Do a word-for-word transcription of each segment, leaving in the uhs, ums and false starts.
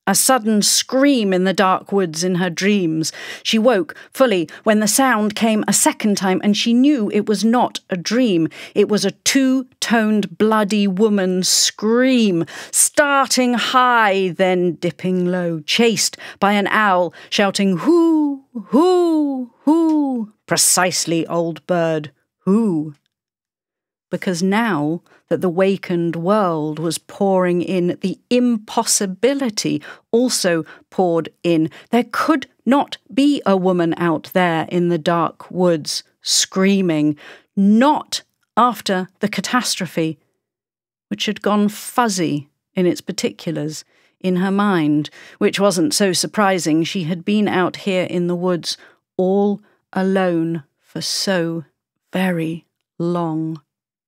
A sudden scream in the dark woods in her dreams. She woke fully when the sound came a second time, and she knew it was not a dream. It was a two-toned, bloody woman's scream, starting high, then dipping low, chased by an owl shouting, "Hoo, hoo, hoo." Precisely, old bird, hoo. Because now that the wakened world was pouring in, the impossibility also poured in. There could not be a woman out there in the dark woods screaming, not after the catastrophe, which had gone fuzzy in its particulars in her mind, which wasn't so surprising. She had been out here in the woods all alone for so very long.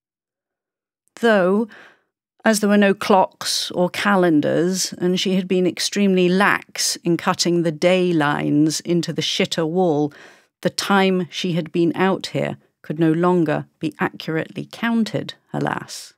Though, as there were no clocks or calendars, and she had been extremely lax in cutting the day lines into the shitter wall, the time she had been out here could no longer be accurately counted, alas.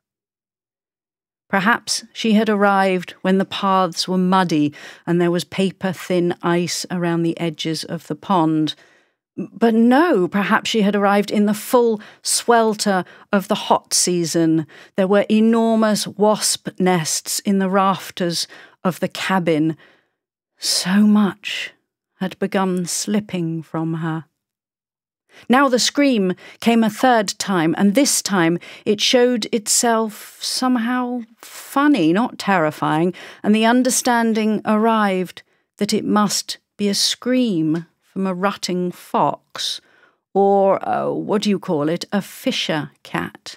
Perhaps she had arrived when the paths were muddy and there was paper-thin ice around the edges of the pond. But no, perhaps she had arrived in the full swelter of the hot season. There were enormous wasp nests in the rafters of the cabin. So much had begun slipping from her. Now the scream came a third time, and this time it showed itself somehow funny, not terrifying, and the understanding arrived that it must be a scream from a rutting fox, or, uh, what do you call it, a fisher cat.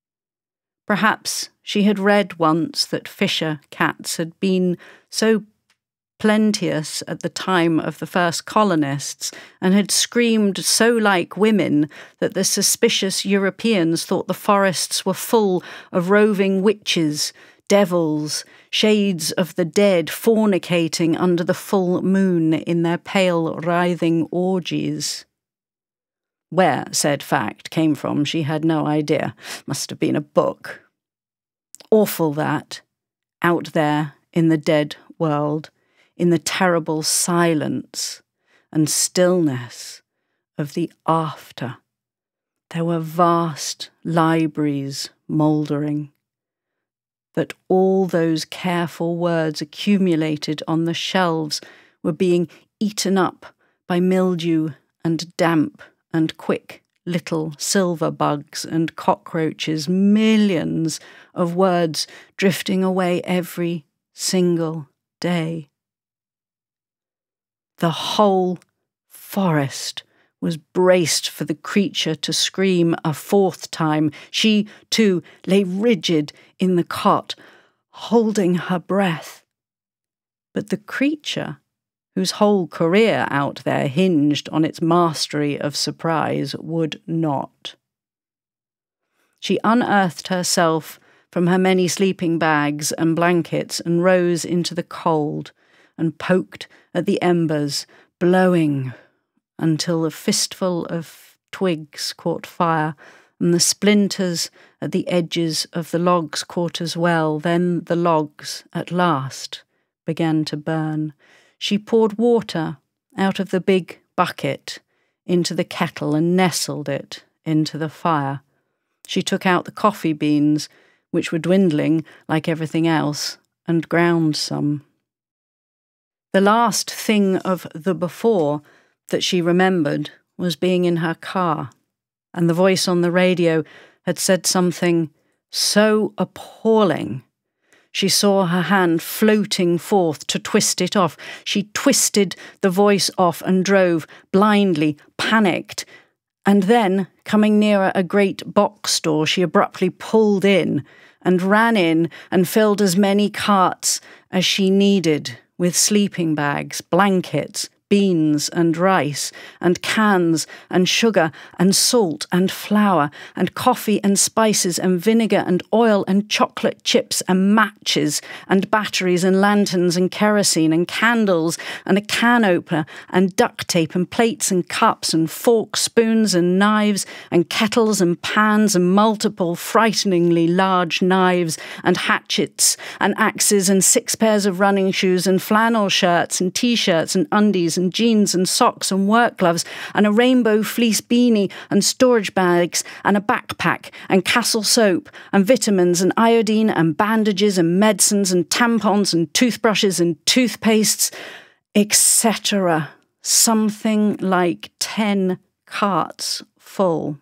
Perhaps she had read once that fisher cats had been so plenteous at the time of the first colonists, and had screamed so like women that the suspicious Europeans thought the forests were full of roving witches, devils, shades of the dead fornicating under the full moon in their pale, writhing orgies. Where said fact came from, she had no idea. Must have been a book. Awful that, out there in the dead world, in the terrible silence and stillness of the after, there were vast libraries mouldering, that all those careful words accumulated on the shelves were being eaten up by mildew and damp and quick little silver bugs and cockroaches, millions of words drifting away every single day. The whole forest was braced for the creature to scream a fourth time. She, too, lay rigid in the cot, holding her breath. But the creature, whose whole career out there hinged on its mastery of surprise, would not. She unearthed herself from her many sleeping bags and blankets and rose into the cold and poked at the embers, blowing until a fistful of twigs caught fire, and the splinters at the edges of the logs caught as well. Then the logs, at last, began to burn. She poured water out of the big bucket into the kettle and nestled it into the fire. She took out the coffee beans, which were dwindling like everything else, and ground some. The last thing of the before that she remembered was being in her car, and the voice on the radio had said something so appalling. She saw her hand floating forth to twist it off. She twisted the voice off and drove, blindly, panicked. And then, coming nearer a great box store, she abruptly pulled in and ran in and filled as many carts as she needed with sleeping bags, blankets, beans and rice, and cans and sugar and salt and flour, and coffee and spices and vinegar and oil and chocolate chips and matches and batteries and lanterns and kerosene and candles and a can opener and duct tape and plates and cups and forks, spoons and knives and kettles and pans and multiple frighteningly large knives and hatchets and axes and six pairs of running shoes and flannel shirts and t-shirts and undies and jeans and socks and work gloves and a rainbow fleece beanie and storage bags and a backpack and Castle soap and vitamins and iodine and bandages and medicines and tampons and toothbrushes and toothpastes, et cetera. Something like ten carts full.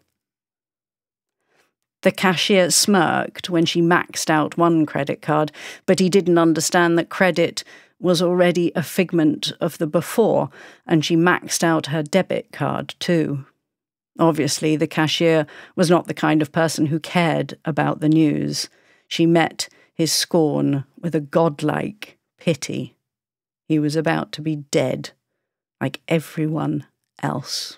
The cashier smirked when she maxed out one credit card, but he didn't understand that credit was already a figment of the before, and she maxed out her debit card too. Obviously, the cashier was not the kind of person who cared about the news. She met his scorn with a godlike pity. He was about to be dead, like everyone else.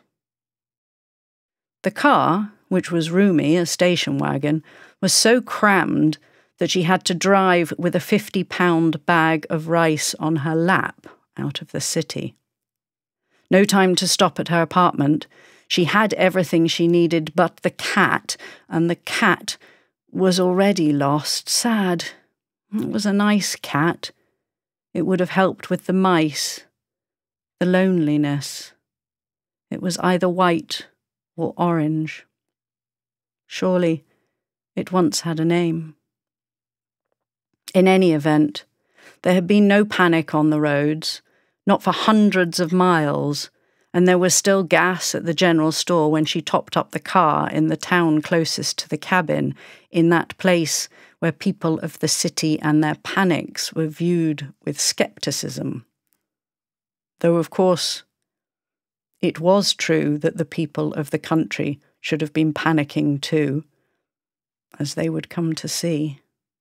The car, which was roomy, a station wagon, was so crammed that she had to drive with a fifty-pound bag of rice on her lap out of the city. No time to stop at her apartment. She had everything she needed but the cat, and the cat was already lost. Sad. It was a nice cat. It would have helped with the mice, the loneliness. It was either white or orange. Surely it once had a name. In any event, there had been no panic on the roads, not for hundreds of miles, and there was still gas at the general store when she topped up the car in the town closest to the cabin, in that place where people of the city and their panics were viewed with scepticism. Though, of course, it was true that the people of the country should have been panicking too, as they would come to see.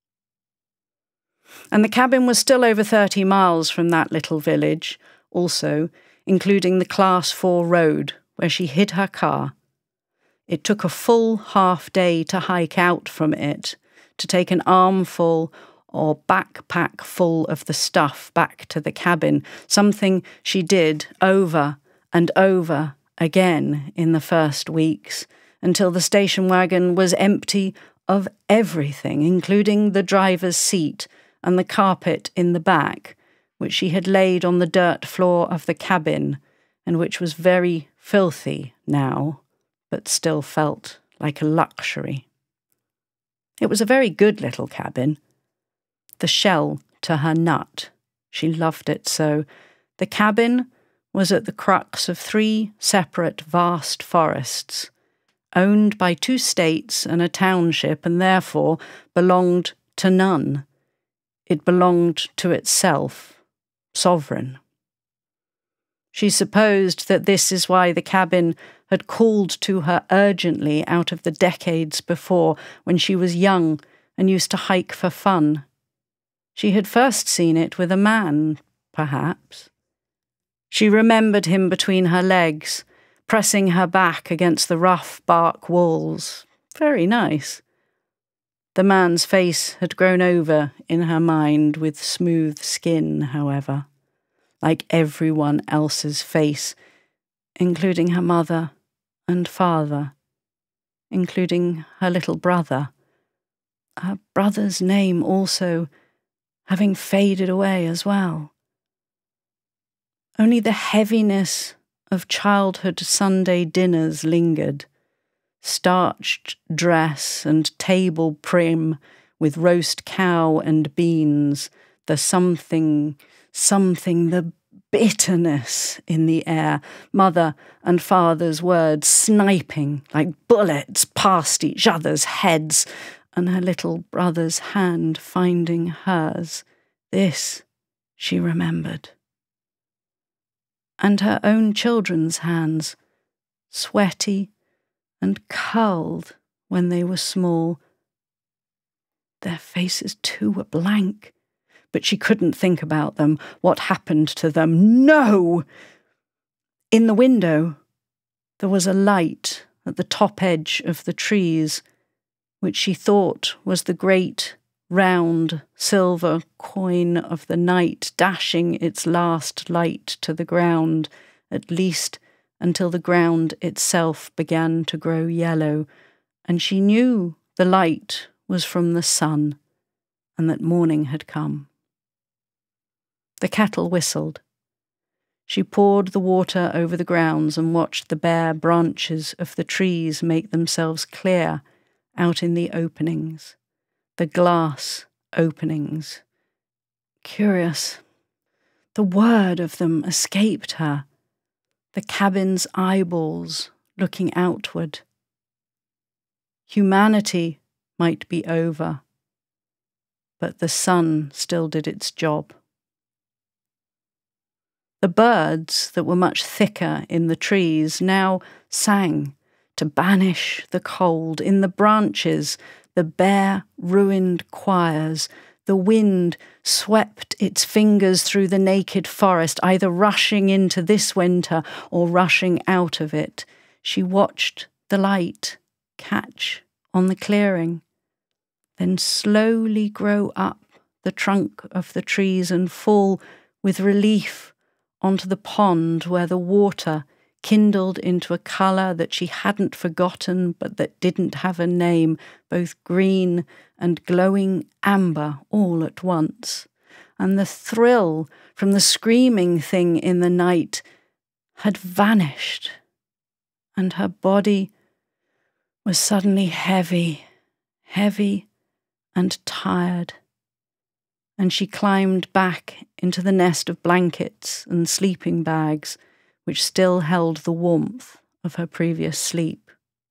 And the cabin was still over thirty miles from that little village, also, including the Class four road where she hid her car. It took a full half day to hike out from it, to take an armful or backpack full of the stuff back to the cabin, something she did over and over again in the first weeks, until the station wagon was empty of everything, including the driver's seat and the carpet in the back, which she had laid on the dirt floor of the cabin, and which was very filthy now, but still felt like a luxury. It was a very good little cabin. The shell to her nut. She loved it so. The cabin was at the crux of three separate vast forests, owned by two states and a township, and therefore belonged to none. It belonged to itself, sovereign. She supposed that this is why the cabin had called to her urgently out of the decades before, when she was young and used to hike for fun. She had first seen it with a man, perhaps. She remembered him between her legs, pressing her back against the rough bark walls. Very nice. The man's face had grown over in her mind with smooth skin, however, like everyone else's face, including her mother and father, including her little brother. Her brother's name also having faded away as well. Only the heaviness of childhood Sunday dinners lingered, starched dress and table prim with roast cow and beans, the something, something, the bitterness in the air, mother and father's words sniping like bullets past each other's heads, and her little brother's hand finding hers. This she remembered. And her own children's hands, sweaty and curled when they were small. Their faces too were blank, but she couldn't think about them, what happened to them. No! In the window, there was a light at the top edge of the trees, which she thought was the great, round, silver coin of the night dashing its last light to the ground, at least until the ground itself began to grow yellow, and she knew the light was from the sun, and that morning had come. The kettle whistled. She poured the water over the grounds and watched the bare branches of the trees make themselves clear out in the openings, the glass openings. Curious. The word of them escaped her. The cabin's eyeballs looking outward. Humanity might be over, but the sun still did its job. The birds that were much thicker in the trees now sang to banish the cold. In the branches, the bare, ruined choirs, the wind swept its fingers through the naked forest, either rushing into this winter or rushing out of it. She watched the light catch on the clearing, then slowly grow up the trunk of the trees and fall with relief onto the pond where the water kindled into a colour that she hadn't forgotten but that didn't have a name, both green and glowing amber all at once. And the thrill from the screaming thing in the night had vanished, and her body was suddenly heavy, heavy and tired, and she climbed back into the nest of blankets and sleeping bags which still held the warmth of her previous sleep.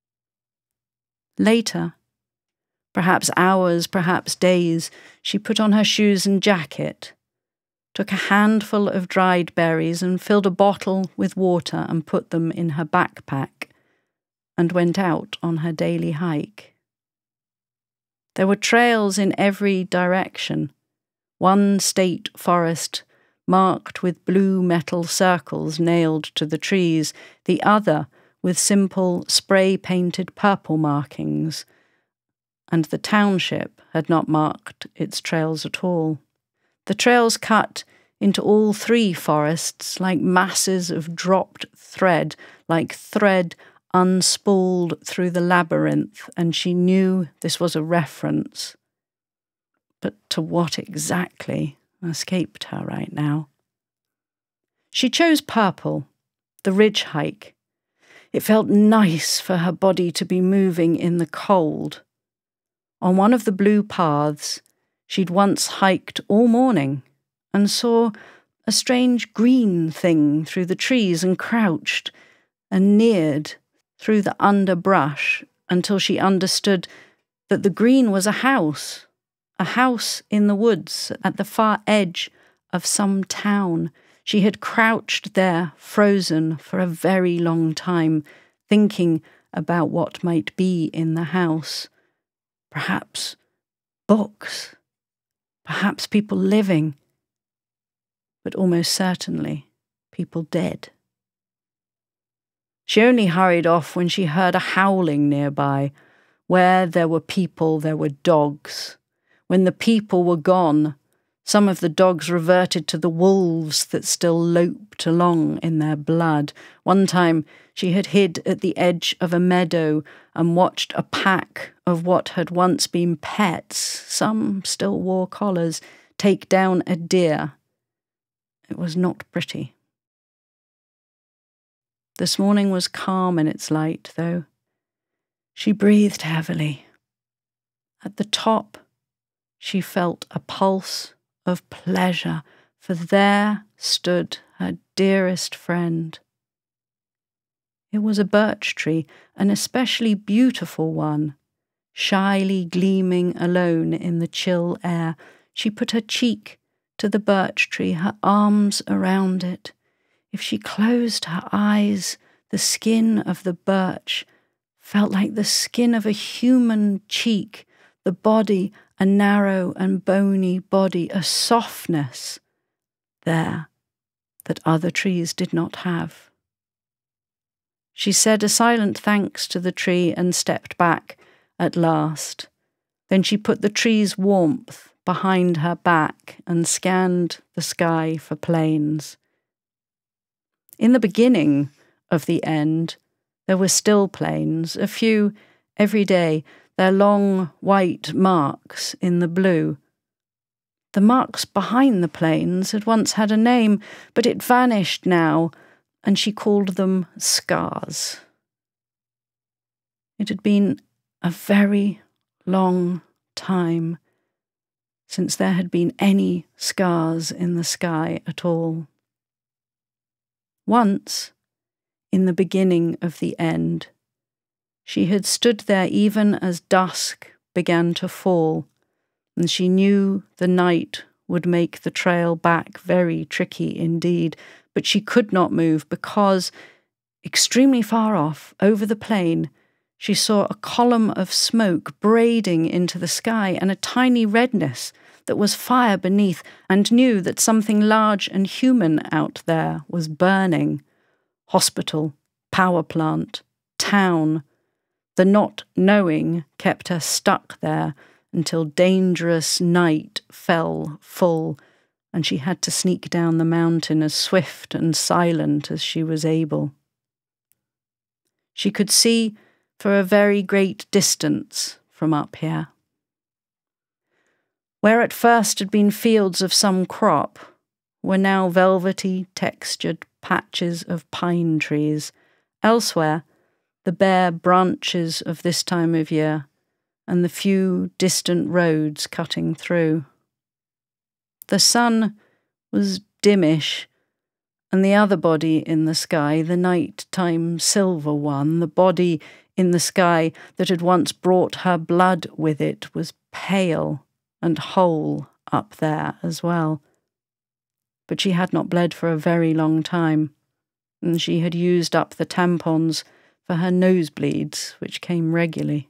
Later, perhaps hours, perhaps days, she put on her shoes and jacket, took a handful of dried berries and filled a bottle with water and put them in her backpack, and went out on her daily hike. There were trails in every direction, one state forest marked with blue metal circles nailed to the trees, the other with simple spray-painted purple markings, and the township had not marked its trails at all. The trails cut into all three forests like masses of dropped thread, like thread unspooled through the labyrinth, and she knew this was a reference. But to what exactly escaped her right now. She chose purple, the ridge hike. It felt nice for her body to be moving in the cold. On one of the blue paths, she'd once hiked all morning and saw a strange green thing through the trees and crouched and neared through the underbrush until she understood that the green was a house. A house in the woods at the far edge of some town. She had crouched there, frozen, for a very long time, thinking about what might be in the house. Perhaps books, perhaps people living, but almost certainly people dead. She only hurried off when she heard a howling nearby. Where there were people, there were dogs. When the people were gone, some of the dogs reverted to the wolves that still loped along in their blood. One time she had hid at the edge of a meadow and watched a pack of what had once been pets, some still wore collars, take down a deer. It was not pretty. This morning was calm in its light, though. She breathed heavily. At the top, she felt a pulse of pleasure, for there stood her dearest friend. It was a birch tree, an especially beautiful one, shyly gleaming alone in the chill air. She put her cheek to the birch tree, her arms around it. If she closed her eyes, the skin of the birch felt like the skin of a human cheek, the body a narrow and bony body, a softness there that other trees did not have. She said a silent thanks to the tree and stepped back at last. Then she put the tree's warmth behind her back and scanned the sky for planes. In the beginning of the end, there were still planes, a few every day, their long white marks in the blue. The marks behind the planes had once had a name, but it vanished now, and she called them scars. It had been a very long time since there had been any scars in the sky at all. Once, in the beginning of the end, she had stood there even as dusk began to fall, and she knew the night would make the trail back very tricky indeed, but she could not move because, extremely far off, over the plain, she saw a column of smoke braiding into the sky and a tiny redness that was fire beneath, and knew that something large and human out there was burning. Hospital, power plant, town. The not knowing kept her stuck there until dangerous night fell full, and she had to sneak down the mountain as swift and silent as she was able. She could see for a very great distance from up here. Where at first had been fields of some crop, were now velvety, textured patches of pine trees. Elsewhere, the bare branches of this time of year, and the few distant roads cutting through. The sun was dimmish, and the other body in the sky, the night-time silver one, the body in the sky that had once brought her blood with it, was pale and whole up there as well. But she had not bled for a very long time, and she had used up the tampons for her nosebleeds, which came regularly.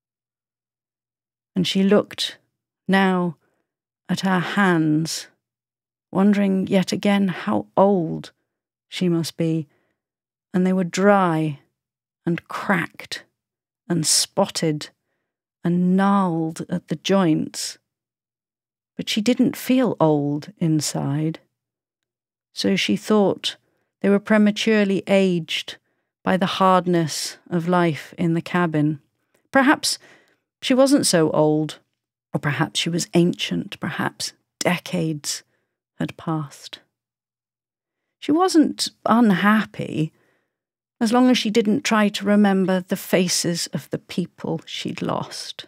And she looked now at her hands, wondering yet again how old she must be, and they were dry and cracked and spotted and gnarled at the joints. But she didn't feel old inside, so she thought they were prematurely aged by the hardness of life in the cabin. Perhaps she wasn't so old, or perhaps she was ancient, perhaps decades had passed. She wasn't unhappy, as long as she didn't try to remember the faces of the people she'd lost.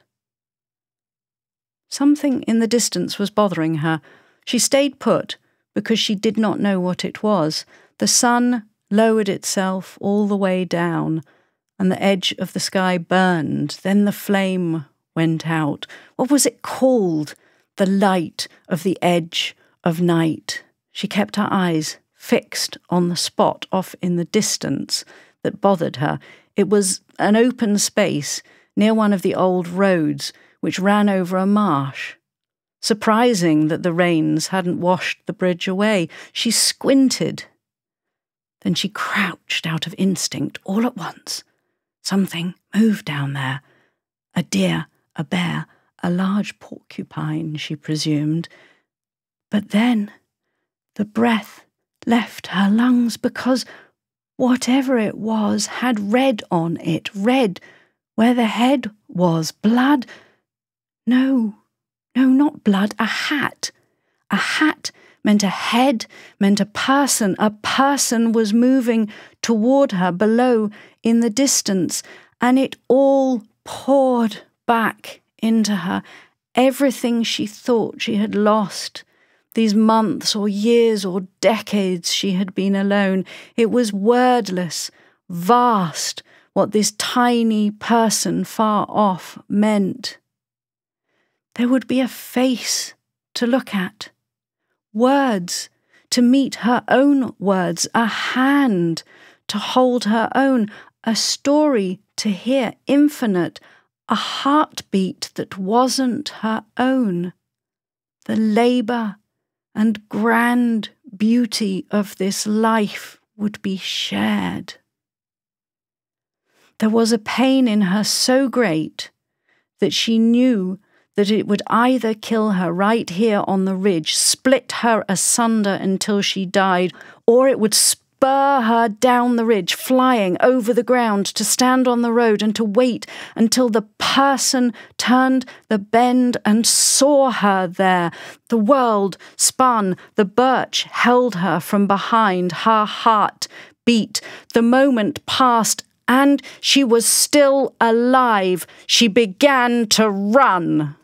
Something in the distance was bothering her. She stayed put because she did not know what it was. The sun lowered itself all the way down, and the edge of the sky burned. Then the flame went out. What was it called? The light of the edge of night. She kept her eyes fixed on the spot off in the distance that bothered her. It was an open space near one of the old roads which ran over a marsh. Surprising that the rains hadn't washed the bridge away. She squinted. Then she crouched out of instinct all at once. Something moved down there. A deer, a bear, a large porcupine, she presumed. But then the breath left her lungs because whatever it was had red on it, red where the head was, blood. No, no, not blood, a hat. A hat meant a head, meant a person. A person was moving toward her below in the distance, and it all poured back into her. Everything she thought she had lost, these months or years or decades she had been alone. It was wordless, vast, what this tiny person far off meant. There would be a face to look at, words to meet her own words, a hand to hold her own, a story to hear infinite, a heartbeat that wasn't her own. The labour and grand beauty of this life would be shared. There was a pain in her so great that she knew that it would either kill her right here on the ridge, split her asunder until she died, or it would spur her down the ridge, flying over the ground to stand on the road and to wait until the person turned the bend and saw her there. The world spun, the birch held her from behind, her heart beat. The moment passed, and she was still alive. She began to run.